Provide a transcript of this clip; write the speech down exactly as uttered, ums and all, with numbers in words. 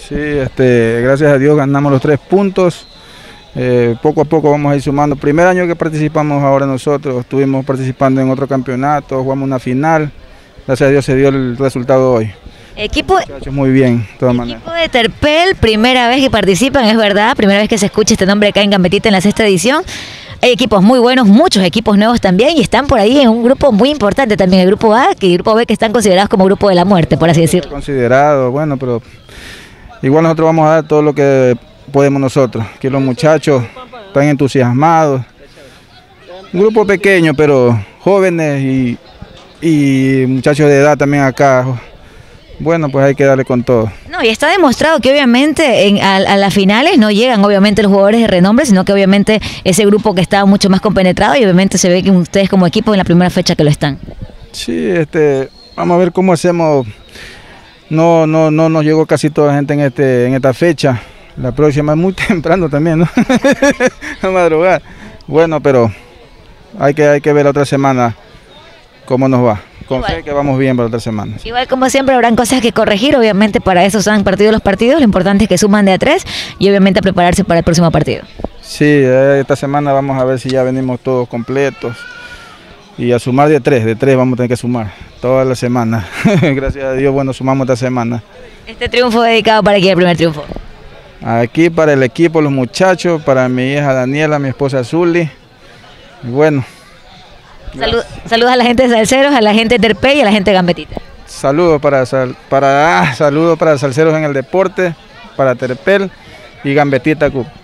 Sí, este, gracias a Dios ganamos los tres puntos. Eh, poco a poco vamos a ir sumando. Primer año que participamos ahora nosotros, estuvimos participando en otro campeonato, jugamos una final. Gracias a Dios se dio el resultado hoy. Equipo, muy bien, de todas maneras. Equipo de Terpel, primera vez que participan, es verdad, primera vez que se escucha este nombre acá en Gambetita en la sexta edición. Hay equipos muy buenos, muchos equipos nuevos también, y están por ahí en un grupo muy importante también, el grupo A y el grupo B, que están considerados como grupo de la muerte, por así decirlo. Considerado, bueno, pero igual nosotros vamos a dar todo lo que podemos nosotros, que los muchachos están entusiasmados. Un grupo pequeño, pero jóvenes y, y muchachos de edad también acá. Bueno, pues hay que darle con todo. No, y está demostrado que obviamente en, a, a las finales no llegan obviamente los jugadores de renombre, sino que obviamente ese grupo que está mucho más compenetrado y obviamente se ve que ustedes como equipo en la primera fecha que lo están. Sí, este, vamos a ver cómo hacemos. No, no, no nos llegó casi toda la gente en este, en esta fecha. La próxima es muy temprano también, ¿no? A madrugar. Bueno, pero hay que, hay que ver la otra semana cómo nos va. Con fe que vamos bien para la otra semana. Igual como siempre habrán cosas que corregir, obviamente para eso se han partido los partidos, lo importante es que suman de a tres y obviamente a prepararse para el próximo partido. Sí, esta semana vamos a ver si ya venimos todos completos y a sumar de tres, de tres vamos a tener que sumar toda la semana. Gracias a Dios, bueno, sumamos esta semana. Este triunfo dedicado para quién, el primer triunfo. Aquí para el equipo, los muchachos, para mi hija Daniela, mi esposa Zuli, y bueno. Salud, saludos a la gente de Salceros, a la gente de Terpel y a la gente de Gambetita. Saludos para, para, ah, saludos para Salceros en el deporte, para Terpel y Gambetita Cup.